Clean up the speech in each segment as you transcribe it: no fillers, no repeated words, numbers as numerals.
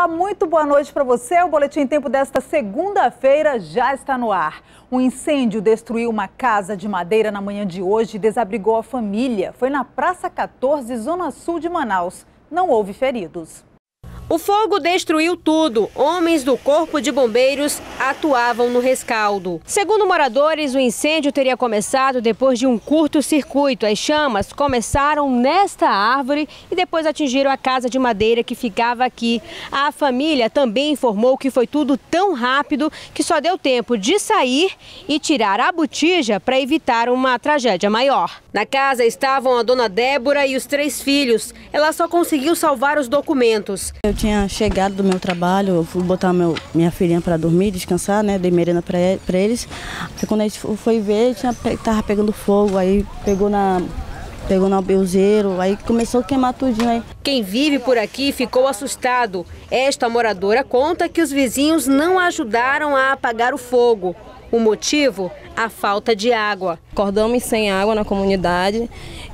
Olá, muito boa noite para você. O Boletim Tempo desta segunda-feira já está no ar. Um incêndio destruiu uma casa de madeira na manhã de hoje e desabrigou a família. Foi na Praça 14, Zona Sul de Manaus. Não houve feridos. O fogo destruiu tudo. Homens do Corpo de Bombeiros atuavam no rescaldo. Segundo moradores, o incêndio teria começado depois de um curto-circuito. As chamas começaram nesta árvore e depois atingiram a casa de madeira que ficava aqui. A família também informou que foi tudo tão rápido que só deu tempo de sair e tirar a botija para evitar uma tragédia maior. Na casa estavam a dona Débora e os 3 filhos. Ela só conseguiu salvar os documentos. Eu tinha chegado do meu trabalho, eu fui botar minha filhinha para dormir, descansar, né? Dei merenda para eles. Aí quando a gente foi ver, tava pegando fogo, aí pegou no albeozeiro, aí começou a queimar tudinho aí. Quem vive por aqui ficou assustado. Esta moradora conta que os vizinhos não ajudaram a apagar o fogo. O motivo? A falta de água. Acordamos sem água na comunidade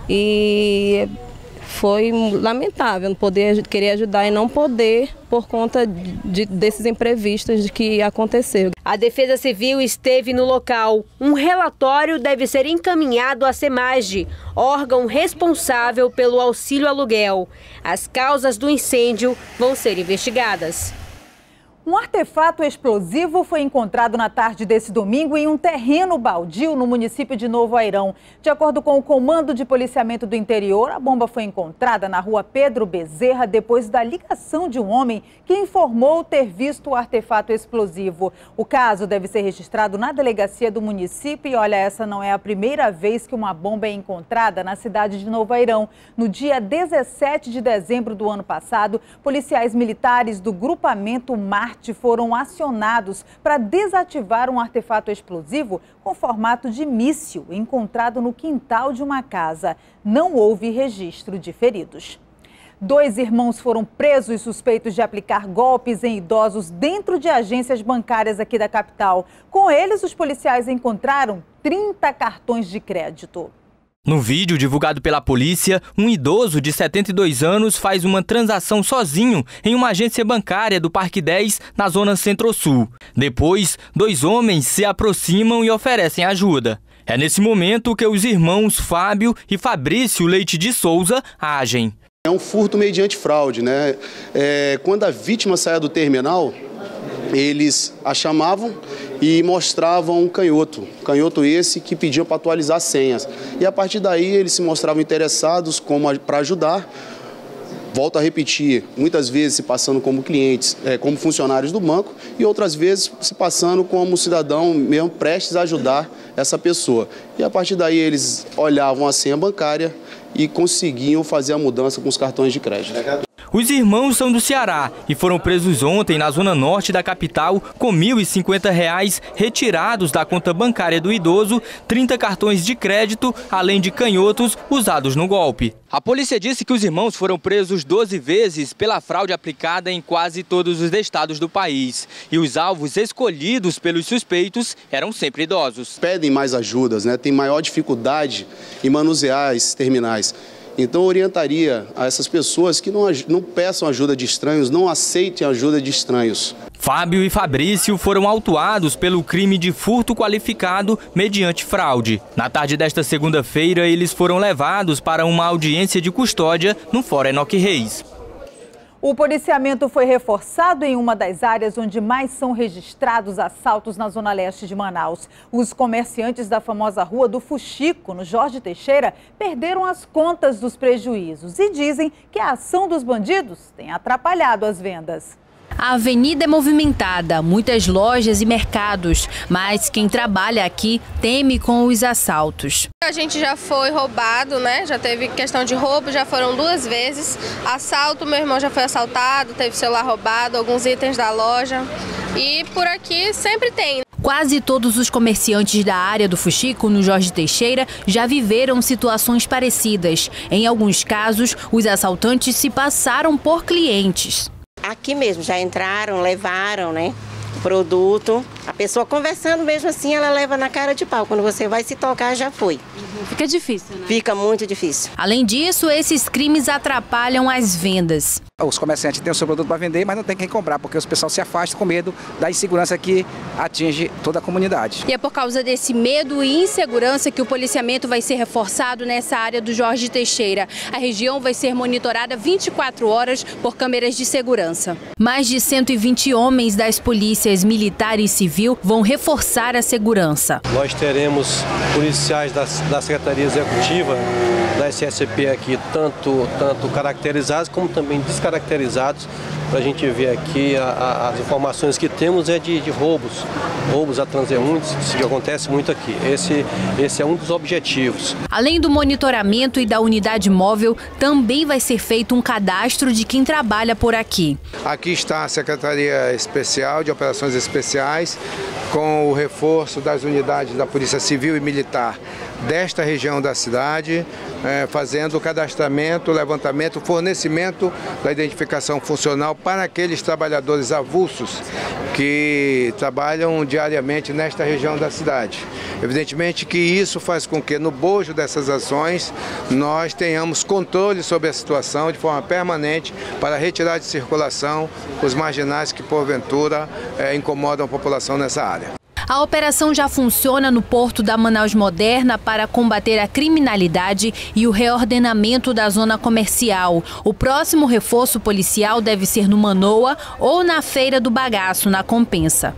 e foi lamentável não poder querer ajudar e não poder por conta desses imprevistos que aconteceu. A Defesa Civil esteve no local. Um relatório deve ser encaminhado à SEMAGE, órgão responsável pelo auxílio aluguel. As causas do incêndio vão ser investigadas. Um artefato explosivo foi encontrado na tarde desse domingo em um terreno baldio no município de Novo Airão. De acordo com o Comando de Policiamento do Interior, a bomba foi encontrada na rua Pedro Bezerra depois da ligação de um homem que informou ter visto o artefato explosivo. O caso deve ser registrado na delegacia do município e olha, essa não é a primeira vez que uma bomba é encontrada na cidade de Novo Airão. No dia 17 de dezembro do ano passado, policiais militares do grupamento Marte foram acionados para desativar um artefato explosivo com formato de míssil encontrado no quintal de uma casa. Não houve registro de feridos. 2 irmãos foram presos suspeitos de aplicar golpes em idosos dentro de agências bancárias aqui da capital. Com eles, os policiais encontraram 30 cartões de crédito. No vídeo divulgado pela polícia, um idoso de 72 anos faz uma transação sozinho em uma agência bancária do Parque 10, na zona Centro-Sul. Depois, 2 homens se aproximam e oferecem ajuda. É nesse momento que os irmãos Fábio e Fabrício Leite de Souza agem. É um furto mediante fraude, né? Quando a vítima saía do terminal, eles a chamavam e mostravam um canhoto esse que pediam para atualizar as senhas. E a partir daí eles se mostravam interessados para ajudar. Volto a repetir, muitas vezes se passando como clientes, como funcionários do banco e outras vezes se passando como cidadão mesmo prestes a ajudar essa pessoa. E a partir daí eles olhavam a senha bancária e conseguiam fazer a mudança com os cartões de crédito. Os irmãos são do Ceará e foram presos ontem na zona norte da capital com R$ 1.050 retirados da conta bancária do idoso, 30 cartões de crédito, além de canhotos usados no golpe. A polícia disse que os irmãos foram presos 12 vezes pela fraude aplicada em quase todos os estados do país. E os alvos escolhidos pelos suspeitos eram sempre idosos. Pedem mais ajudas, né? Tem maior dificuldade em manusear esses terminais. Então, orientaria a essas pessoas que não peçam ajuda de estranhos, não aceitem ajuda de estranhos. Fábio e Fabrício foram autuados pelo crime de furto qualificado mediante fraude. Na tarde desta segunda-feira, eles foram levados para uma audiência de custódia no Fórum Enoque Reis. O policiamento foi reforçado em uma das áreas onde mais são registrados assaltos na zona leste de Manaus. Os comerciantes da famosa Rua do Fuxico, no Jorge Teixeira, perderam as contas dos prejuízos e dizem que a ação dos bandidos tem atrapalhado as vendas. A avenida é movimentada, muitas lojas e mercados, mas quem trabalha aqui teme com os assaltos. A gente já foi roubado, né? Já teve questão de roubo, já foram 2 vezes. Assalto, meu irmão já foi assaltado, teve celular roubado, alguns itens da loja. E por aqui sempre tem. Quase todos os comerciantes da área do Fuxico, no Jorge Teixeira, já viveram situações parecidas. Em alguns casos, os assaltantes se passaram por clientes. Aqui mesmo, já entraram, levaram, né, o produto A pessoa conversando mesmo assim, ela leva na cara de pau. Quando você vai se tocar, já foi. Fica difícil, né? Fica muito difícil. Além disso, esses crimes atrapalham as vendas. Os comerciantes têm o seu produto para vender, mas não tem quem comprar, porque os pessoal se afasta com medo da insegurança que atinge toda a comunidade. E é por causa desse medo e insegurança que o policiamento vai ser reforçado nessa área do Jorge Teixeira. A região vai ser monitorada 24 horas por câmeras de segurança. Mais de 120 homens das polícias militar e civil vão reforçar a segurança. Nós teremos policiais da Secretaria Executiva da SSP aqui, tanto caracterizados como também descaracterizados, para a gente ver aqui as informações que temos é de roubos a transeuntes, que acontece muito aqui. Esse é um dos objetivos. Além do monitoramento e da unidade móvel, também vai ser feito um cadastro de quem trabalha por aqui. Aqui está a Secretaria Especial de Operações Especiais, com o reforço das unidades da Polícia Civil e Militar desta região da cidade, fazendo o cadastramento, o levantamento, o fornecimento da identificação funcional para aqueles trabalhadores avulsos que trabalham diariamente nesta região da cidade. Evidentemente que isso faz com que no bojo dessas ações nós tenhamos controle sobre a situação de forma permanente para retirar de circulação os marginais que porventura incomodam a população nessa área. A operação já funciona no porto da Manaus Moderna para combater a criminalidade e o reordenamento da zona comercial. O próximo reforço policial deve ser no Manoa ou na Feira do Bagaço, na Compensa.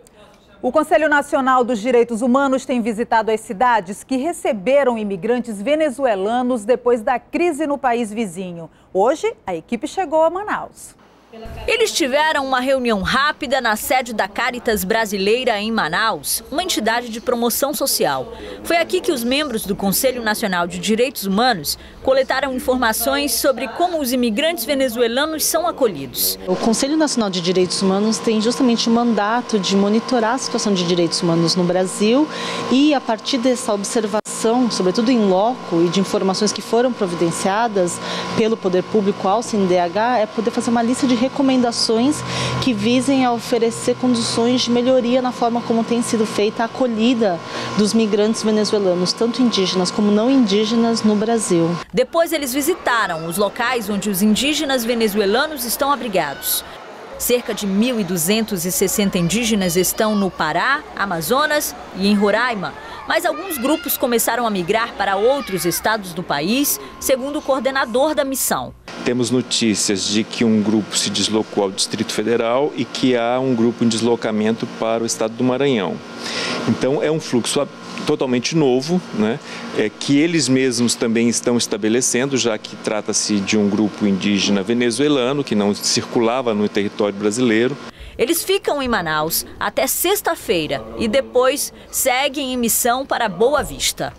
O Conselho Nacional dos Direitos Humanos tem visitado as cidades que receberam imigrantes venezuelanos depois da crise no país vizinho. Hoje, a equipe chegou a Manaus. Eles tiveram uma reunião rápida na sede da Caritas Brasileira em Manaus, uma entidade de promoção social. Foi aqui que os membros do Conselho Nacional de Direitos Humanos coletaram informações sobre como os imigrantes venezuelanos são acolhidos. O Conselho Nacional de Direitos Humanos tem justamente o mandato de monitorar a situação de direitos humanos no Brasil e, a partir dessa observação, sobretudo em loco e de informações que foram providenciadas pelo Poder Público ao CNDH, é poder fazer uma lista de recomendações que visem a oferecer condições de melhoria na forma como tem sido feita a acolhida dos migrantes venezuelanos, tanto indígenas como não indígenas, no Brasil. Depois eles visitaram os locais onde os indígenas venezuelanos estão abrigados. Cerca de 1.260 indígenas estão no Pará, Amazonas e em Roraima. Mas alguns grupos começaram a migrar para outros estados do país, segundo o coordenador da missão. Temos notícias de que um grupo se deslocou ao Distrito Federal e que há um grupo em deslocamento para o estado do Maranhão. Então é um fluxo totalmente novo, né, que eles mesmos também estão estabelecendo, já que trata-se de um grupo indígena venezuelano que não circulava no território brasileiro. Eles ficam em Manaus até sexta-feira e depois seguem em missão para Boa Vista.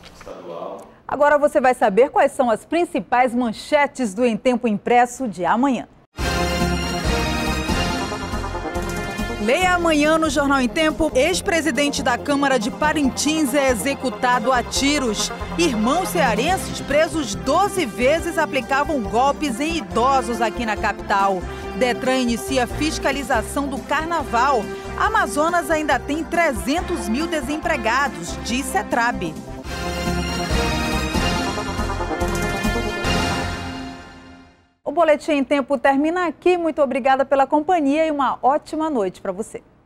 Agora você vai saber quais são as principais manchetes do Em Tempo Impresso de amanhã. Leia amanhã no Jornal Em Tempo. Ex-presidente da Câmara de Parintins é executado a tiros. Irmãos cearenses presos 12 vezes aplicavam golpes em idosos aqui na capital. Detran inicia fiscalização do carnaval. Amazonas ainda tem 300 mil desempregados, diz Cetrab. O Boletim em Tempo termina aqui. Muito obrigada pela companhia e uma ótima noite para você.